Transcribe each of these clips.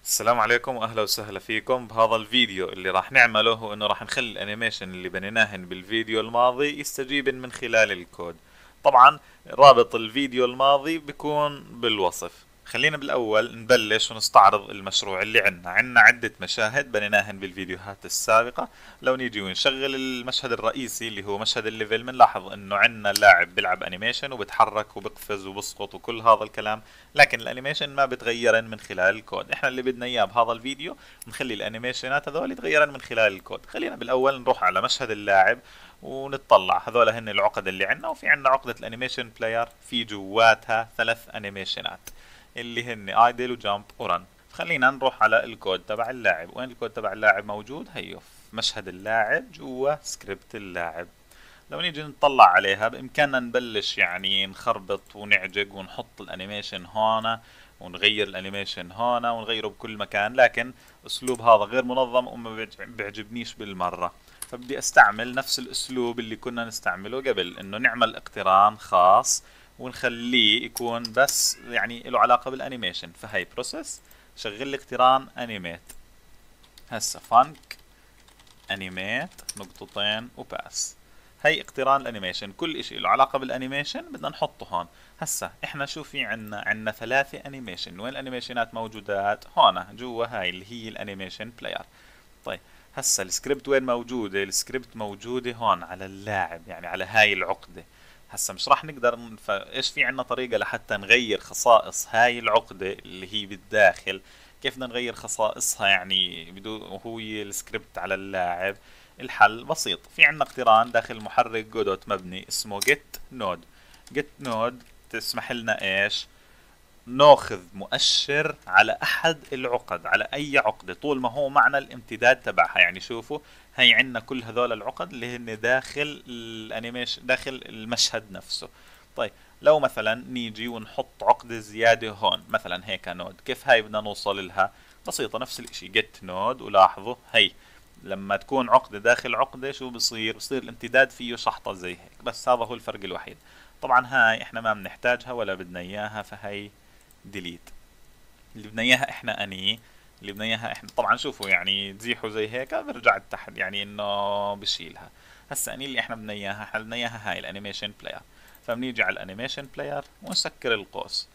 السلام عليكم واهلا وسهلا فيكم بهذا الفيديو. اللي راح نعمله هو انه راح نخلي الانيميشن اللي بنيناهن بالفيديو الماضي يستجيب من خلال الكود. طبعا رابط الفيديو الماضي بيكون بالوصف. خلينا بالاول نبلش ونستعرض المشروع اللي عنا عدة مشاهد بنيناهن بالفيديوهات السابقة. لو نيجي ونشغل المشهد الرئيسي اللي هو مشهد الليفل بنلاحظ انه عنا لاعب بيلعب انيميشن وبتحرك وبقفز وبسقط وكل هذا الكلام، لكن الانيميشن ما بتغيرن من خلال الكود. احنا اللي بدنا اياه بهذا الفيديو نخلي الانيميشنات هذول يتغيرن من خلال الكود. خلينا بالاول نروح على مشهد اللاعب ونطلع. هذول هن العقد اللي عندنا، وفي عندنا عقدة الانيميشن بلاير في جواتها 3 انيميشنات اللي هن ايدل وجامب ورن. خلينا نروح على الكود تبع اللاعب. وين الكود تبع اللاعب موجود؟ هيو في مشهد اللاعب جوا سكريبت اللاعب. لو نيجي نطلع عليها بإمكاننا نبلش يعني نخربط ونعجق ونحط الانيميشن هون ونغير الانيميشن هون ونغيره بكل مكان، لكن اسلوب هذا غير منظم وما بيعجبنيش بالمرة. فبدي استعمل نفس الاسلوب اللي كنا نستعمله قبل، انه نعمل اقتران خاص ونخليه يكون بس يعني له علاقة بالانيميشن. فهي بروسيس شغل لي اقتران انيميت. هسه فانك انيميت نقطتين وباس. هي اقتران الانيميشن، كل اشي له علاقة بالانيميشن بدنا نحطه هون. هسا احنا شو في عنا 3 انيميشن. وين الانيميشنات موجودات؟ هون جوا هاي اللي هي الانيميشن بلاير. طيب هسا السكريبت وين موجودة؟ السكريبت موجودة هون على اللاعب، يعني على هاي العقدة. هسا مش راح نقدر فايش في عنا طريقة لحتى نغير خصائص هاي العقدة اللي هي بالداخل؟ كيف بدنا نغير خصائصها يعني بدون وهو السكريبت على اللاعب؟ الحل بسيط. في عنا اقتران داخل محرك جودوت مبني اسمه get node. get node تسمح لنا ايش؟ ناخذ مؤشر على احد العقد، على اي عقدة طول ما هو معنا الامتداد تبعها. يعني شوفوا هي عندنا كل هذول العقد اللي هن داخل الانيميشن، داخل المشهد نفسه. طيب لو مثلا نيجي ونحط عقدة زيادة هون مثلا هيك نود، كيف هاي بدنا نوصل لها؟ بسيطة، نفس الاشي جيت نود. ولاحظوا هي لما تكون عقدة داخل عقدة شو بصير؟ بصير الامتداد فيه شحطة زي هيك. بس هذا هو الفرق الوحيد. طبعا هاي احنا ما بنحتاجها ولا بدنا اياها، فهي ديليت. اللي بدنا اياها احنا اني اللي بدنا اياها احنا طبعا شوفوا يعني تزيحوا زي هيك برجع تحت، يعني انه بشيلها. هسا اني اللي احنا بدنا اياها، احنا بدنا اياها هاي الانيميشن بلاير. فبنيجي على الانيميشن بلاير ونسكر القوس.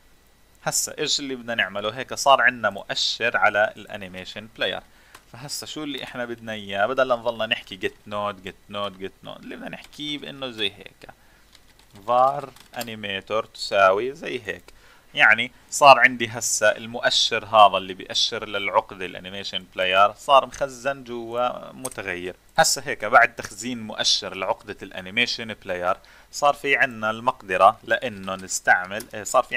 هسا ايش اللي بدنا نعمله؟ هيك صار عندنا مؤشر على الانيميشن بلاير. فهسا شو اللي احنا بدنا اياه؟ بدل لا نضلنا نحكي جيت نود جيت نود جيت نود، اللي بدنا نحكيه بانه زي هيك var animator تساوي زي هيك. يعني صار عندي هسه المؤشر هذا اللي بيأشر للعقدة الانيميشن بلاير صار مخزن جوا متغير. هسه هيك بعد تخزين مؤشر لعقدة الانيميشن بلاير صار في عنا المقدرة لانه نستعمل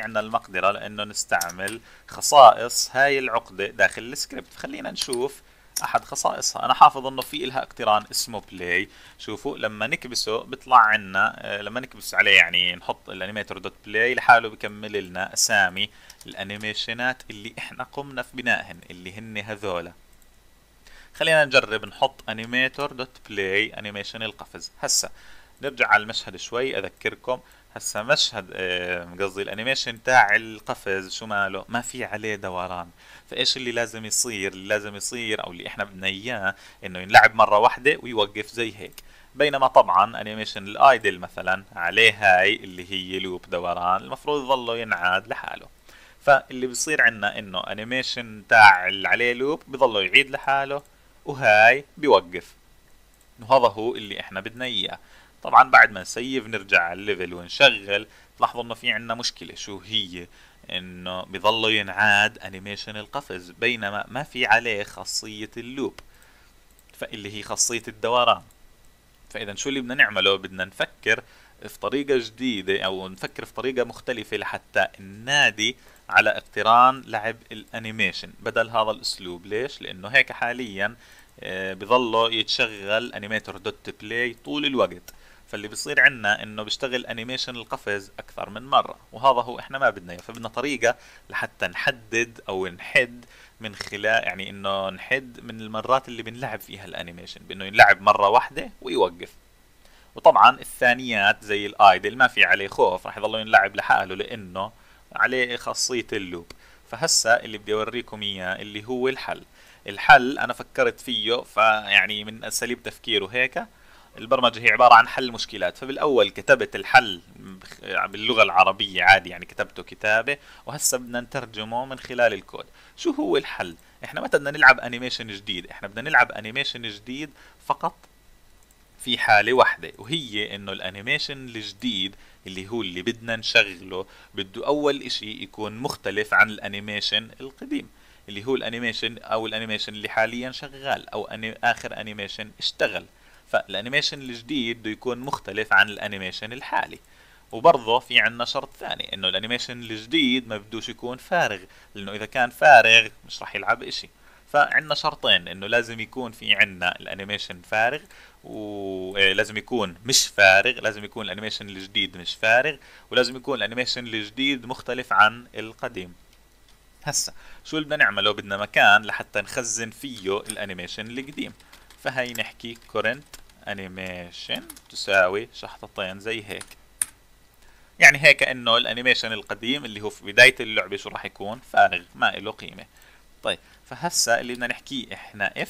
خصائص هاي العقدة داخل السكريبت. خلينا نشوف احد خصائصها. انا حافظ انه في لها اقتران اسمه بلاي. شوفوا لما نكبسه بيطلع عنا لما نكبس عليه يعني نحط الانيميتور دوت بلاي لحاله بكمل لنا اسامي الانيميشنات اللي احنا قمنا في بنائهن اللي هن هذولا. خلينا نجرب نحط انيميتور دوت بلاي انيميشن القفز. هسا نرجع على المشهد شوي اذكركم. هسا مشهد قصدي الانيميشن تاع القفز شو ماله؟ ما في عليه دوران. فايش اللي لازم يصير؟ اللي لازم يصير او اللي احنا بدنا اياه انه ينلعب مرة واحدة ويوقف زي هيك. بينما طبعا انيميشن الايدل مثلا عليه هاي اللي هي لوب دوران المفروض يظله ينعاد لحاله. فاللي بيصير عنا انه انيميشن تاع اللي عليه لوب بظله يعيد لحاله وهاي بيوقف. وهذا هو اللي احنا بدنا اياه. طبعا بعد ما نسيف نرجع على الليفل ونشغل تلاحظوا انه في عنا مشكلة. شو هي؟ انه بظل ينعاد انيميشن القفز بينما ما في عليه خاصية اللوب، فاللي هي خاصية الدوران. فاذا شو اللي بدنا نعمله؟ بدنا نفكر في طريقة جديدة او نفكر في طريقة مختلفة لحتى ننادي على اقتران لعب الانيميشن بدل هذا الاسلوب. ليش؟ لانه هيك حاليا بظله يتشغل انيميتور دوت بلاي طول الوقت. فاللي بيصير عنا انه بيشتغل انيميشن القفز اكثر من مرة، وهذا هو احنا ما بدنا اياه. فبدنا طريقة لحتى نحدد او نحد من خلال يعني انه نحد من المرات اللي بنلعب فيها الانيميشن بانه ينلعب مرة واحدة ويوقف. وطبعا الثانيات زي الايدل ما في عليه خوف، راح يضل ينلعب لحاله لانه عليه خاصية اللوب. فهسا اللي بدي اوريكم اياه اللي هو الحل. الحل انا فكرت فيه، فيعني من اساليب تفكيره هيك. البرمجة هي عبارة عن حل مشكلات، فبالأول كتبت الحل باللغة العربية عادي، يعني كتبته كتابة، وهسا بدنا نترجمه من خلال الكود. شو هو الحل؟ احنا متى بدنا نلعب انيميشن جديد؟ احنا بدنا نلعب انيميشن جديد فقط في حالة واحدة، وهي انه الانيميشن الجديد اللي هو اللي بدنا نشغله بده اول اشي يكون مختلف عن الانيميشن القديم، اللي هو الانيميشن او الانيميشن اللي حاليا شغال او اخر انيميشن اشتغل. فالانيميشن الجديد بده يكون مختلف عن الانيميشن الحالي. وبرضه في عنا شرط ثاني، انه الانيميشن الجديد ما بدوش يكون فارغ، لانه اذا كان فارغ مش راح يلعب اشي. فعندنا شرطين، انه لازم يكون في عنا الانيميشن فارغ، ولازم يكون مش فارغ، لازم يكون الانيميشن الجديد مش فارغ، ولازم يكون الانيميشن الجديد مختلف عن القديم. هسا شو اللي بدنا نعمله؟ بدنا مكان لحتى نخزن فيه الانيميشن القديم. فهي نحكي current animation تساوي شحطتين زي هيك. يعني هيك انه الانيميشن القديم اللي هو في بداية اللعبة شو راح يكون؟ فارغ، ما له قيمة. طيب فهسا اللي بدنا نحكيه احنا if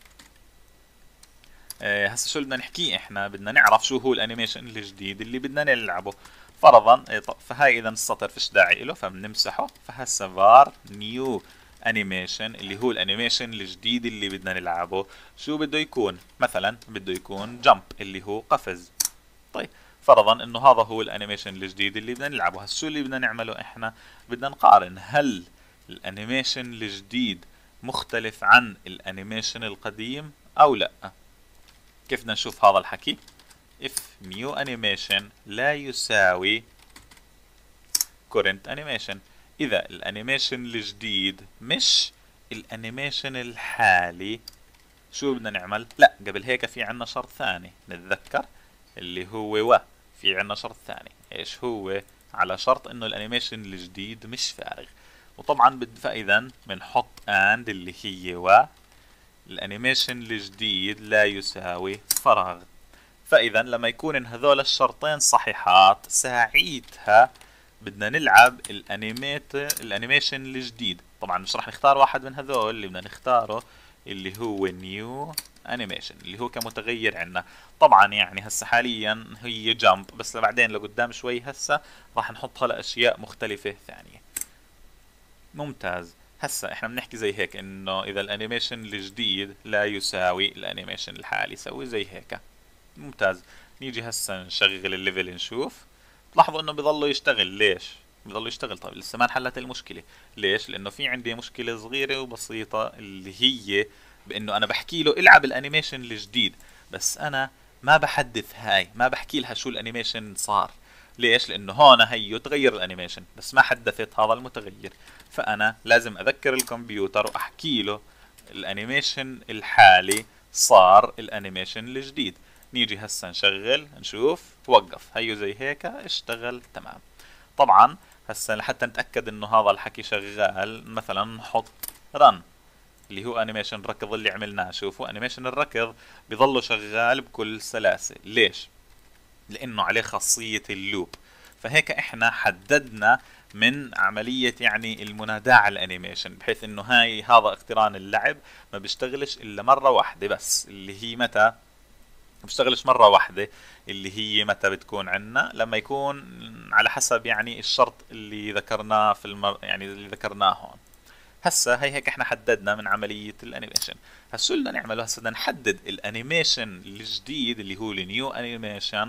هسا شو بدنا نحكيه؟ احنا بدنا نعرف شو هو الانيميشن الجديد اللي بدنا نلعبه. فرضا فهاي اذا السطر فيش داعي له فبنمسحه. فهسا var new animation اللي هو الانيميشن الجديد اللي بدنا نلعبه شو بده يكون؟ مثلا بده يكون jump اللي هو قفز. طيب فرضا انه هذا هو الانيميشن الجديد اللي بدنا نلعبه. هسا شو اللي بدنا نعمله؟ احنا بدنا نقارن هل الانيميشن الجديد مختلف عن الانيميشن القديم او لا. كيف بدنا نشوف هذا الحكي؟ if new animation لا يساوي current animation، اذا الانيميشن الجديد مش الانيميشن الحالي شو بدنا نعمل؟ لا قبل هيك في عنا شرط ثاني نتذكر اللي هو في عنا شرط ثاني. ايش هو؟ على شرط انه الانيميشن الجديد مش فارغ. وطبعا فاذا بنحط and اللي هي الانيميشن الجديد لا يساوي فراغ. فاذا لما يكون هذول الشرطين صحيحات ساعتها بدنا نلعب الانيميشن الجديد. طبعا مش راح نختار واحد من هذول، اللي بدنا نختاره اللي هو نيو انيميشن اللي هو كمتغير عندنا. طبعا يعني هسه حاليا هي جامب، بس بعدين لقدام شوي هسه راح نحطها لاشياء مختلفة ثانية. ممتاز. هسا احنا بنحكي زي هيك انه اذا الانيميشن الجديد لا يساوي الانيميشن الحالي، سوي زي هيك. ممتاز. نيجي هسا نشغل الليفل نشوف. تلاحظوا انه بضله يشتغل. ليش بضله يشتغل؟ طيب لسه ما انحلت المشكلة. ليش؟ لانه في عندي مشكلة صغيرة وبسيطة اللي هي بانه انا بحكي له العب الانيميشن الجديد، بس انا ما بحدث هاي، ما بحكي لها شو الانيميشن صار. ليش؟ لانه هون هيو تغير الانيميشن بس ما حدثت هذا المتغير. فانا لازم اذكر الكمبيوتر واحكي له الانيميشن الحالي صار الانيميشن الجديد. نيجي هسا نشغل نشوف، وقف هيو زي هيك اشتغل تمام. طبعا هسا لحتى نتاكد انه هذا الحكي شغال مثلا نحط رن اللي هو انيميشن الركض اللي عملناه. شوفوا انيميشن الركض بظله شغال بكل سلاسة. ليش؟ لانه عليه خاصية اللوب. فهيك احنا حددنا من عملية يعني المناداة على الانيميشن، بحيث انه هذا اقتران اللعب ما بيشتغلش الا مرة واحدة بس، اللي هي متى؟ بيشتغلش مرة واحدة اللي هي متى بتكون عنا؟ لما يكون على حسب يعني الشرط اللي ذكرناه في يعني اللي ذكرناه هون. هسا هيك احنا حددنا من عملية الانيميشن. هسا شو بدنا نعمله؟ هسا بدنا نحدد الانيميشن الجديد اللي هو النيو انيميشن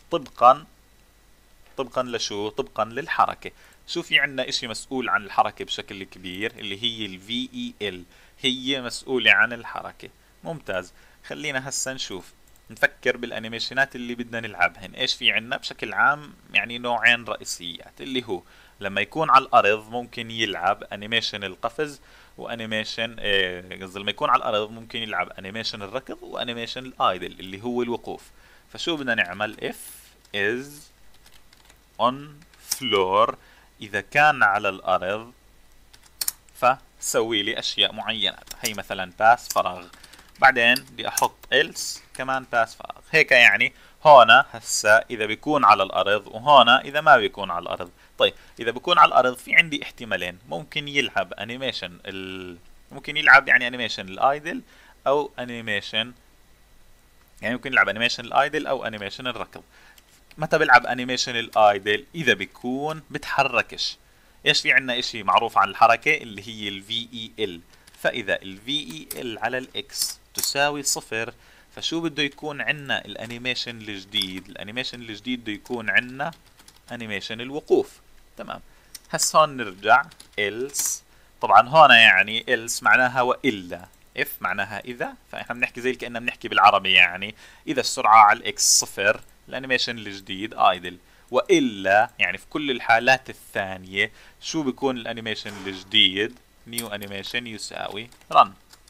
طبقا لشو؟ طبقا للحركة. شو في عنا اشي مسؤول عن الحركة بشكل كبير اللي هي ال VEL، هي مسؤولة عن الحركة. ممتاز. خلينا هسا نشوف نفكر بالانيميشنات اللي بدنا نلعبهن. ايش في عنا بشكل عام؟ يعني نوعين رئيسيات، اللي هو لما يكون على الارض ممكن يلعب انيميشن القفز، وانيميشن قصدي لما يكون على الارض ممكن يلعب انيميشن الركض وانيميشن الايدل اللي هو الوقوف. فشو بدنا نعمل؟ if is on floor اذا كان على الارض فسوي لي اشياء معينة. هي مثلا باس فراغ، بعدين بدي احط else كمان باس فراغ. هيك يعني هون هسا اذا بيكون على الارض، وهون اذا ما بيكون على الارض. طيب اذا بكون على الارض في عندي احتمالين، ممكن يلعب انيميشن ممكن يلعب يعني انيميشن الايدل او انيميشن، يعني ممكن يلعب انيميشن الايدل او انيميشن الركض. متى بلعب انيميشن الايدل؟ اذا بيكون بتحركش. ايش في عندنا اشي معروف عن الحركة اللي هي الفي اي ال، فاذا الفي اي ال على الاكس تساوي صفر، فشو بده يكون عندنا الانيميشن الجديد؟ الانيميشن الجديد بده يكون عندنا انيميشن الوقوف. تمام. هسه هون نرجع else، طبعا هون يعني else معناها والا، if معناها اذا، فاحنا بنحكي زي كأننا بنحكي بالعربي، يعني اذا السرعة على الاكس صفر الانيميشن الجديد idle، والا يعني في كل الحالات الثانية شو بيكون الانيميشن الجديد؟ new animation يساوي run.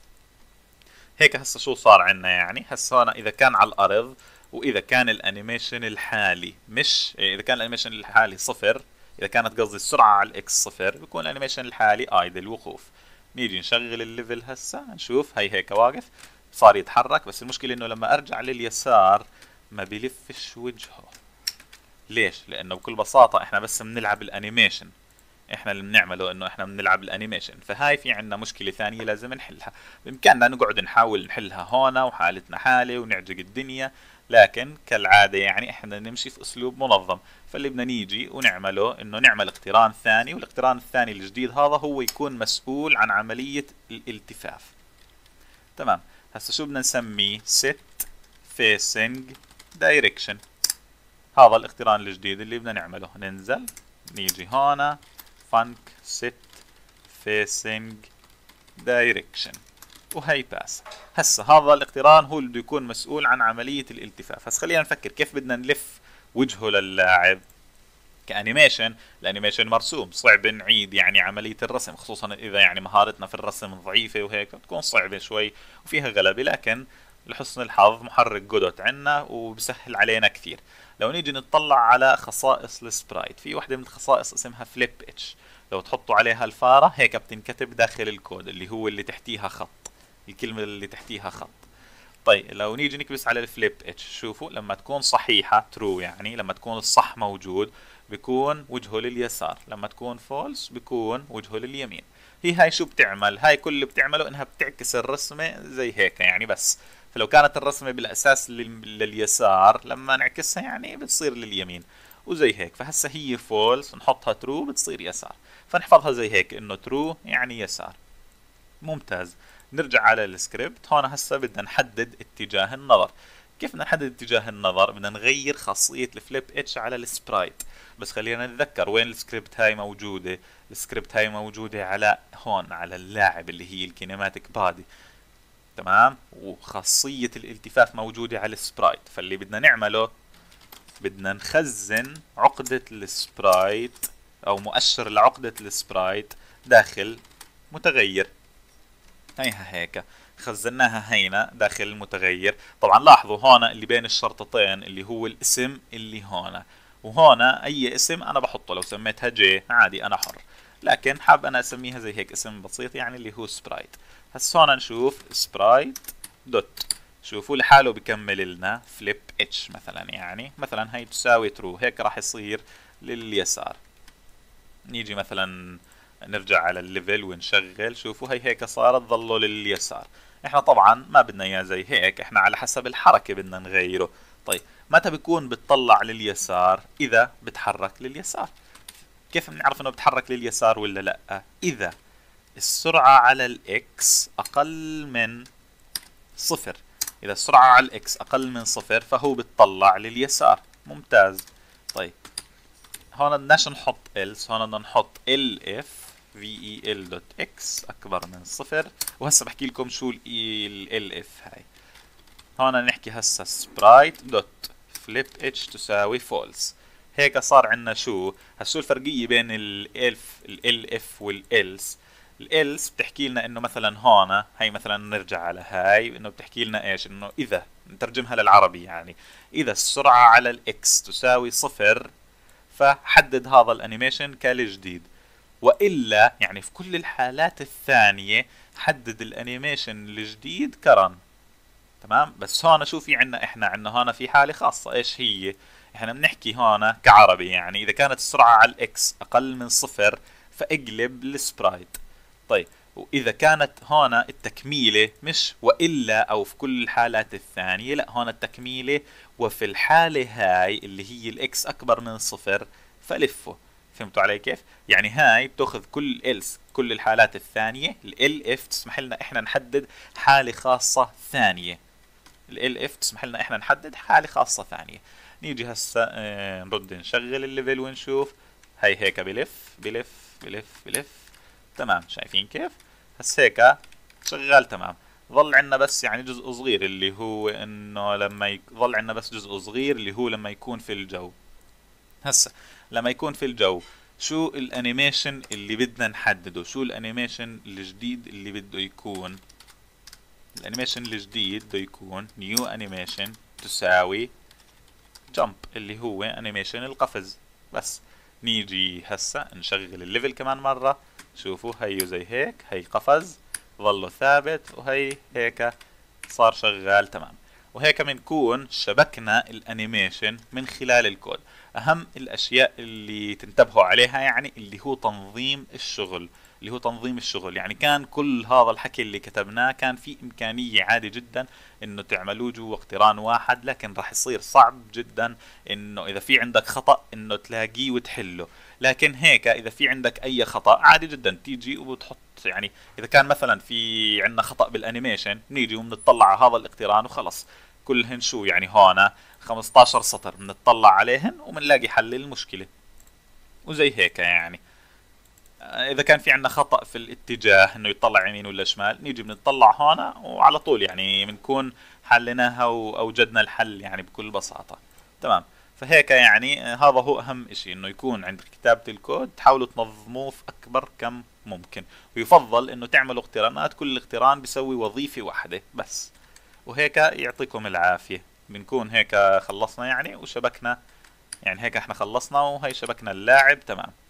هيك هسه شو صار عندنا؟ يعني هسه هون اذا كان على الارض واذا كان الانيميشن الحالي مش اذا كان الانيميشن الحالي صفر، اذا كانت قصدي السرعه على الاكس صفر، بيكون الانيميشن الحالي ايدل وقوف. نيجي نشغل الليفل هسه نشوف، هي هيك واقف صار يتحرك، بس المشكله انه لما ارجع لليسار ما بلفش وجهه. ليش؟ لانه بكل بساطه احنا بس بنلعب الانيميشن، احنا اللي بنعمله انه احنا بنلعب الانيميشن، فهاي في عندنا مشكلة ثانية لازم نحلها. بامكاننا نقعد نحاول نحلها هون وحالتنا حالة ونعجق الدنيا، لكن كالعادة يعني احنا نمشي في اسلوب منظم، فاللي بدنا نيجي ونعمله انه نعمل اقتران ثاني، والاقتران الثاني الجديد هذا هو يكون مسؤول عن عملية الالتفاف. تمام. هسه شو بدنا نسميه؟ set facing direction. هذا الاقتران الجديد اللي بدنا نعمله. ننزل نيجي هون func set facing direction وهي باس. هسه هذا الاقتران هو اللي بده يكون مسؤول عن عملية الالتفاف. هسه خلينا نفكر كيف بدنا نلف وجهه للاعب كانيميشن. الانيميشن مرسوم، صعب نعيد يعني عملية الرسم، خصوصا اذا يعني مهارتنا في الرسم ضعيفة وهيك بتكون صعبة شوي وفيها غلبة، لكن لحسن الحظ محرك جودوت عنا وبسهل علينا كثير. لو نيجي نطلع على خصائص السبرايت، في وحده من الخصائص اسمها فليب اتش، لو تحطوا عليها الفاره هيك بتنكتب داخل الكود اللي هو اللي تحتيها خط، الكلمه اللي تحتيها خط. طيب لو نيجي نكبس على الفليب اتش، شوفوا لما تكون صحيحه ترو، يعني لما تكون الصح موجود بيكون وجهه لليسار، لما تكون فولس بيكون وجهه لليمين. هاي شو بتعمل؟ هاي كل اللي بتعمله انها بتعكس الرسمه زي هيك يعني بس. فلو كانت الرسمة بالأساس لليسار لما نعكسها يعني بتصير لليمين وزي هيك. فهسه هي فولس نحطها ترو بتصير يسار، فنحفظها زي هيك انه ترو يعني يسار. ممتاز. نرجع على السكريبت. هون هسه بدنا نحدد اتجاه النظر. كيف بدنا نحدد اتجاه النظر؟ بدنا نغير خاصية الفليب اتش على السبرايت. بس خلينا نتذكر وين السكريبت هاي موجودة. السكريبت هاي موجودة على هون على اللاعب اللي هي الكينيماتيك بادي. تمام. وخاصية الالتفاف موجودة على السبرايت، فاللي بدنا نعمله بدنا نخزن عقدة السبرايت او مؤشر لعقدة السبرايت داخل متغير. هيها هيك خزناها هينا داخل المتغير. طبعا لاحظوا هون اللي بين الشرطتين اللي هو الاسم اللي هون، وهون اي اسم انا بحطه، لو سميتها جي عادي انا حر، لكن حاب انا اسميها زي هيك اسم بسيط يعني اللي هو سبرايت. هسه هون نشوف سبرايت دوت، شوفوا لحاله بكمل لنا فليب اتش مثلا، يعني مثلا هي تساوي ترو، هيك راح يصير لليسار. نيجي مثلا نرجع على الليفل ونشغل، شوفوا هي هيك صارت ظلوا لليسار. احنا طبعا ما بدنا اياه زي هيك، احنا على حسب الحركة بدنا نغيره. طيب متى بيكون بتطلع لليسار؟ اذا بتحرك لليسار. كيف بنعرف انه بتحرك لليسار ولا لا؟ اذا السرعة على الاكس اقل من صفر. اذا السرعة على الاكس اقل من صفر فهو بتطلع لليسار. ممتاز. طيب هون بدناش نحط else، هون بدنا نحط elif vel.x اكبر من صفر. وهسه بحكي لكم شو elif هاي. هون نحكي هسه sprite دوت flip h تساوي false. هيك صار عندنا شو هسه الفرقية بين elif والelse. الelse بتحكي لنا انه مثلا هون هي مثلا نرجع على هاي انه بتحكي لنا ايش، انه اذا نترجمها للعربي يعني اذا السرعة على الاكس تساوي صفر فحدد هذا الانيميشن كالجديد، والا يعني في كل الحالات الثانية حدد الانيميشن الجديد كرن. تمام. بس هون شو في عنا؟ احنا عنا هون في حالة خاصة، ايش هي؟ احنا بنحكي هون كعربي، يعني اذا كانت السرعة على الاكس اقل من صفر فاقلب السبرايت. طيب واذا كانت هون التكميلة مش والا او في كل الحالات الثانية، لا هون التكميلة وفي الحالة هاي اللي هي الاكس اكبر من صفر فلفه. فهمتوا علي كيف؟ يعني هاي بتاخذ كل else كل الحالات الثانية. ال if تسمح لنا احنا نحدد حالة خاصة ثانية. ال if تسمح لنا احنا نحدد حالة خاصة ثانية. نيجي هسا نرد نشغل الليفل ونشوف. هاي هيك بلف بلف بلف بلف. تمام، شايفين كيف؟ هسا هيك شغال تمام. ظل عندنا بس يعني جزء صغير اللي هو انه لما ظل عندنا بس جزء صغير اللي هو لما يكون في الجو. هسا لما يكون في الجو شو الانيميشن اللي بدنا نحدده؟ شو الانيميشن الجديد اللي بده يكون؟ الانيميشن الجديد بده يكون نيو انيميشن تساوي جمب اللي هو انيميشن القفز. بس نيجي هسا نشغل الليفل كمان مرة. شوفوا هيو زي هيك، هي قفز ظله ثابت، وهي هيك صار شغال تمام. وهيك بنكون شبكنا الانيميشن من خلال الكود. اهم الاشياء اللي تنتبهوا عليها يعني اللي هو تنظيم الشغل. يعني كان كل هذا الحكي اللي كتبناه كان في امكانية عادي جدا انه تعملوه جوا اقتران واحد، لكن راح يصير صعب جدا انه اذا في عندك خطأ انه تلاقيه وتحله. لكن هيك اذا في عندك اي خطأ عادي جدا تيجي وبتحط، يعني اذا كان مثلا في عندنا خطأ بالانيميشن نيجي وبنطلع على هذا الاقتران وخلص. كلهن شو يعني هون 15 سطر بنطلع عليهن وبنلاقي حل المشكلة. وزي هيك يعني اذا كان في عندنا خطأ في الاتجاه انه يطلع يمين ولا شمال نيجي بنطلع هون وعلى طول يعني بنكون حليناها واوجدنا الحل يعني بكل بساطة. تمام. فهيك يعني هذا هو اهم اشي، انه يكون عند كتابة الكود تحاولوا تنظموه في اكبر كم ممكن، ويفضل انه تعملوا اقترانات كل اقتران بيسوي وظيفة واحدة بس. وهيك يعطيكم العافية. بنكون هيك خلصنا يعني وشبكنا، يعني هيك احنا خلصنا وهي شبكنا اللاعب تمام.